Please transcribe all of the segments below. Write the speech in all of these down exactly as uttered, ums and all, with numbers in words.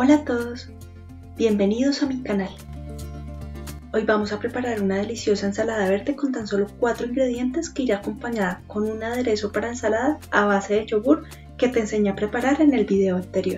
Hola a todos, bienvenidos a mi canal. Hoy vamos a preparar una deliciosa ensalada verde con tan solo cuatro ingredientes que irá acompañada con un aderezo para ensalada a base de yogur que te enseñé a preparar en el video anterior.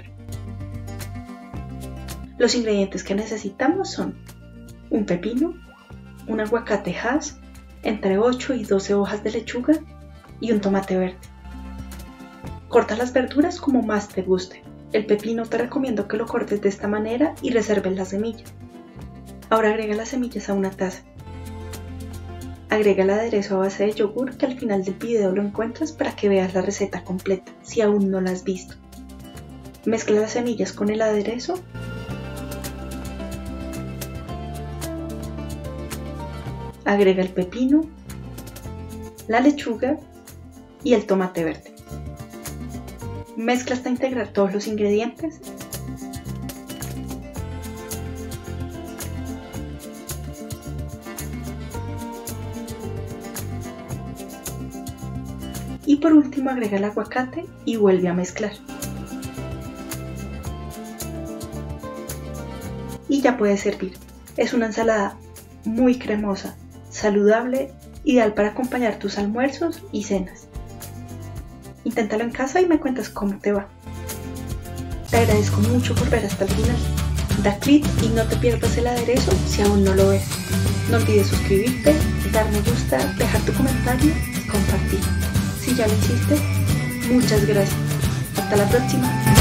Los ingredientes que necesitamos son un pepino, un aguacate Hass, entre ocho y doce hojas de lechuga y un tomate verde. Corta las verduras como más te guste. El pepino te recomiendo que lo cortes de esta manera y reserves las semillas. Ahora agrega las semillas a una taza. Agrega el aderezo a base de yogur que al final del video lo encuentras para que veas la receta completa si aún no la has visto. Mezcla las semillas con el aderezo. Agrega el pepino, la lechuga y el tomate verde. Mezcla hasta integrar todos los ingredientes. Y por último agrega el aguacate y vuelve a mezclar. Y ya puede servir. Es una ensalada muy cremosa, saludable, ideal para acompañar tus almuerzos y cenas. Inténtalo en casa y me cuentas cómo te va. Te agradezco mucho por ver hasta el final. Da clic y no te pierdas el aderezo si aún no lo ves. No olvides suscribirte, dar me gusta, dejar tu comentario y compartir. Si ya lo hiciste, muchas gracias. Hasta la próxima.